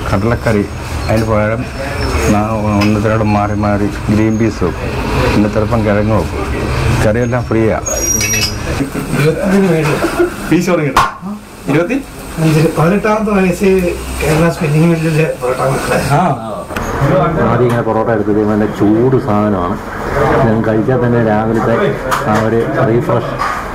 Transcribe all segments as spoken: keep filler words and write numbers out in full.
കടലക്കറി അതിന് പകരം ഒന്നത്തിനോട് മാറി മാറി ഗ്രീൻ പീസ് വെക്കും, പിന്നെ ചിലപ്പം കിഴങ്ങ് വെക്കും. കറിയെല്ലാം ഫ്രീയാണ്. പതിനെട്ടാമത്തെ വയസ്സിൽ കേരള സ്പിന്നിങ് മില്ലിലെ പൊറോട്ട. ആദ്യം ഇങ്ങനെ പൊറോട്ട എടുത്തത് നല്ല ചൂട് സാധനമാണ്. ഞാൻ കഴിച്ചാൽ തന്നെ രാവിലത്തെ ആ ഒരു റീഫ്രഷ്.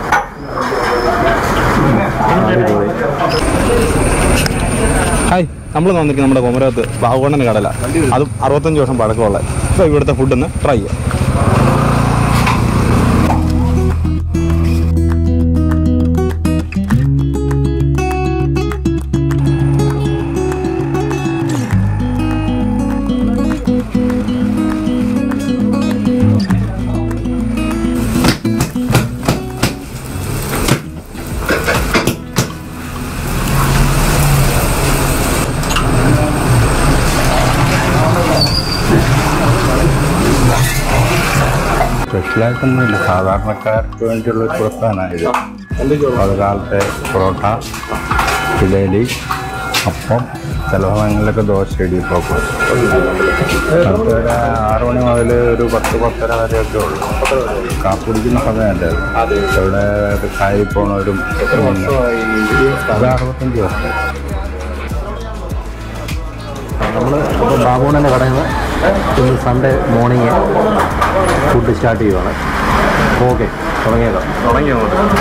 ഹായ്, നമ്മൾ വന്നിരിക്കുന്നത് നമ്മുടെ കുമരകത്ത് ബാബുണ്ണൻ്റെ കടല. അതും അറുപത്തഞ്ച് വർഷം പഴക്കമുള്ള. ഇപ്പോൾ ഇവിടുത്തെ ഫുഡൊന്ന് ട്രൈ ചെയ്യാം. സ്പെഷ്യലായിട്ടൊന്നുമില്ല, സാധാരണക്കാർക്ക് വേണ്ടിയുള്ളൊരു പ്രസ്ഥാനമായത്. അത് കാലത്തെ പൊറോട്ട, ജിലേബി, അപ്പം, ചില സമയങ്ങളിലൊക്കെ ദോശ, ഇടിയപ്പൊക്കെ. അടുത്ത ആറ് മണി മുതൽ ഒരു പത്ത് പത്തര വരെയൊക്കെ ഉള്ളു. കാപ്പി കുടിക്കുന്ന സമയമല്ലേ അത്. ഇവിടെ കായി പോണവരും അത് അറുപത്തഞ്ച് വർഷം. നമ്മൾ ഇപ്പോൾ ബാബുണ്ണൻ്റെ കടയിൽ നിന്ന് ഇന്ന് സൺഡേ മോർണിംഗ് ഫുഡ് സ്റ്റാർട്ട് ചെയ്യുവാണ്. ഓക്കെ, തുടങ്ങിയേക്കാം. തുടങ്ങിയോ?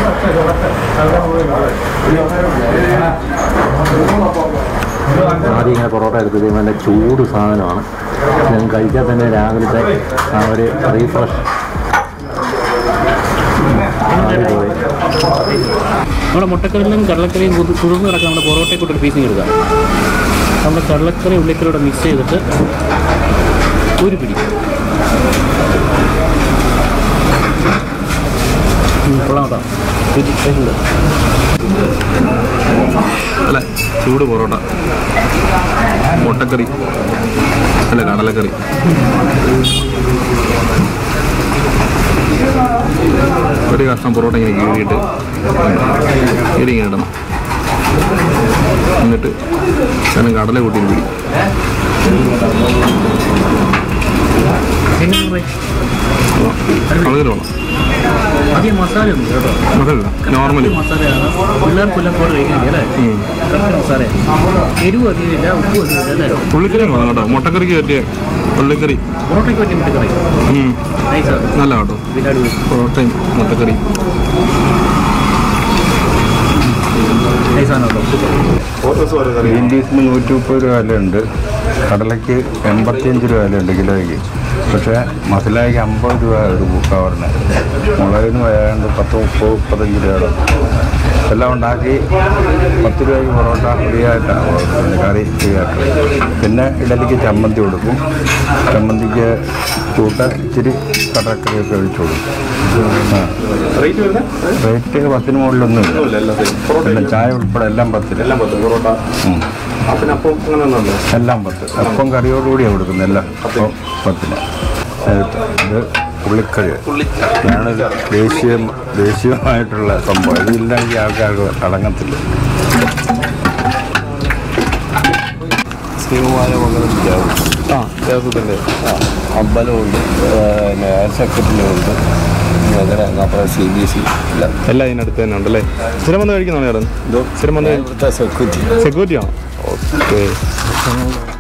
ആദ്യം ഇങ്ങനെ പൊറോട്ട എടുത്തത് നല്ല ചൂട് സാധനമാണ്. ഞാൻ കഴിച്ചാൽ തന്നെ രാവിലത്തെ ആ ഒരു റീഫ്രഷ്. നമ്മുടെ മുട്ടക്കറിയിലും കടലക്കറിയും കുതിർന്ന് കിടക്കാൻ നമ്മുടെ പൊറോട്ടയെ കൂട്ടൊരു പീസിങ് എടുക്കാം. നമ്മുടെ കടലക്കറി ഉള്ളിക്കറിയോടെ മിക്സ് ചെയ്തിട്ട് ഒരു പിടി കൊള്ളാം കേട്ടോ. അല്ല, ചൂട് പൊറോട്ട, മുട്ടക്കറി, അല്ല കടലക്കറി. ഒരു കഷ്ണം പൊറോട്ട ഇങ്ങനെ കീറിയിട്ട് കീറി ഇങ്ങനെ ഇടണം. എന്നിട്ട് ഞാൻ കടല കൂട്ടി പിടി. കളർ വേണം. അധികം മസാല ഒന്നും കേട്ടോ. മസാല നോർമലി മസാലയാണ് പിള്ളേർക്കെല്ലാം പോലെ കഴിക്കുന്നില്ല അല്ലേ? കറക്റ്റ് മസാല. എരിവ് അധികമില്ല, ഉപ്പ് അധികമില്ല അല്ലേ? ഉള്ളിക്കറി വേണം കേട്ടോ. മുട്ടക്കറിക്ക് പറ്റിയ ഉള്ളിക്കറി, പൊറോട്ടയ്ക്ക് പറ്റിയ മുട്ടക്കറി നല്ല കേട്ടോ. പൊറോട്ടയും മുട്ടക്കറി ഗ്രീൻ പീസിന് നൂറ്റി മുപ്പത് രൂപ വിലയുണ്ട്, കടലയ്ക്ക് എൺപത്തിയഞ്ച് രൂപ വിലയുണ്ട് കിലോയ്ക്ക്. പക്ഷേ മസാലയ്ക്ക് അമ്പത് രൂപ ഒരു കവറിന്. മുളകിന് വേണ്ട പത്ത് മുപ്പത് മുപ്പത്തഞ്ച് രൂപയോളം. എല്ലാം ഉണ്ടാക്കി പത്ത് രൂപയ്ക്ക് പൊറോട്ട ഫ്രീ ആയിട്ടാണ് കൊടുക്കുന്നത്, കറി ഫ്രീ ആയിട്ട്. പിന്നെ ഇഡലിക്ക് ചമ്മന്തി കൊടുക്കും, ചമ്മന്തിക്ക് കൂട്ട ഇച്ചിരി കടലക്കറിയൊക്കെ ഒഴിച്ചു കൊടുക്കും. റേറ്റ് പത്തിന് മുകളിലൊന്നും ഇല്ല. പിന്നെ ചായ ഉൾപ്പെടെ എല്ലാം പത്തിന്. എല്ലാം പത്ത് പൊറോട്ട എല്ലാം പത്ത്. അപ്പം കറിയോടുകൂടിയാണ് കൊടുക്കുന്നത്. എല്ലാം അപ്പം പത്തിന്. ഇത് ഉള്ളിക്കറി ആണ് ദേശീയ ദേശീയമായിട്ടുള്ള സംഭവം. ഇതില്ലെങ്കിൽ ആൾക്കാർക്ക് അടങ്ങത്തില്ല. ആ ദേവസ്വത്തിൻ്റെ അമ്പലമുണ്ട്, പിന്നെ ഹയർ സെക്രട്ടറിയുണ്ട്, അങ്ങനെ സി ബി എസ് ഇ എല്ലാം ഇതിനടുത്ത് തന്നെ ഉണ്ടല്ലേ? സ്ഥിരം വന്ന് കഴിക്കുന്നതാണ് ചേട്ടൻ? സ്ഥിരം വന്ന് സെക്യൂരിറ്റി സെക്യൂരിറ്റി ആണോ? ഓക്കെ.